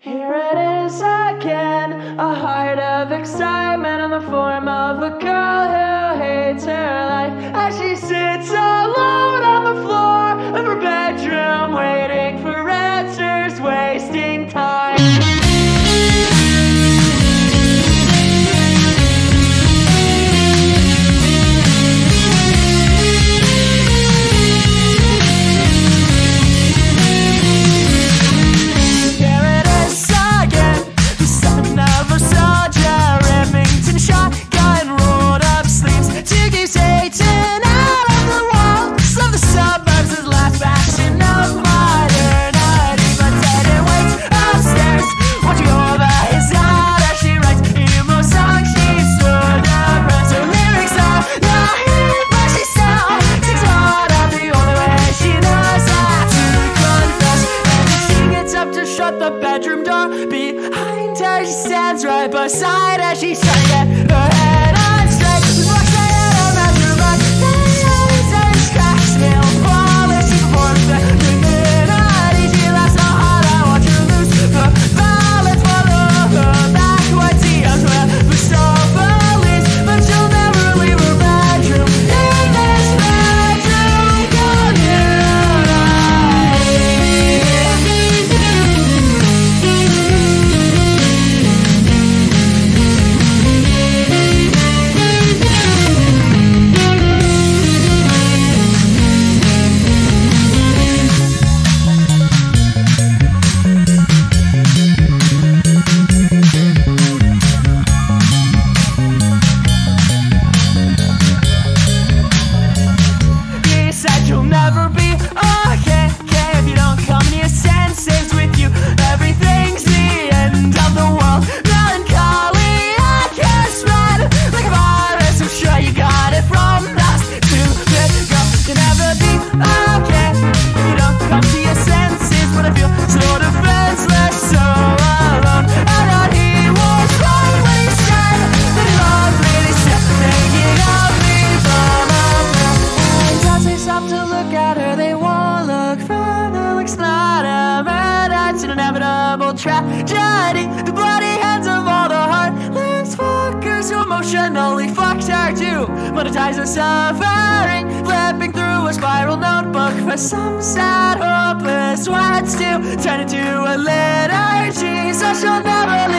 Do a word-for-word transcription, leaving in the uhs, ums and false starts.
Here it is again, a heart of excitement in the form of a girl who hates her life as she sits alone on the floor of her bedroom, waiting for answers, wasting time. The bedroom door behind her, she stands right beside her. She's trying to get her head on straight. She walks out of the bedroom, but they always turns cracks, nail polish. She performs the midnight. She laughs so hard I watch her lose her balance. Follow her backwards, see how well the show believes, but she'll never leave her bedroom. In this bedroom, good night. You'll never be okay, okay if you don't come to your senses. With you, everything's the end of the world. Melancholy, I can't spread like a virus. I'm sure you got it from us. Stupid girl, you'll never be okay if you don't come to your senses. But I feel so defenseless, so alone. I thought he was right when he said that he loved me. He said thinking of me from above. And does he stop to look at her? They won't look further. Looks not a murder. It's an inevitable tragedy. The bloody hands of all the heartless fuckers who emotionally fucked her to monetize the suffering, flipping through a spiral notebook for some sad hopeless words to turn into a liturgy, so she'll never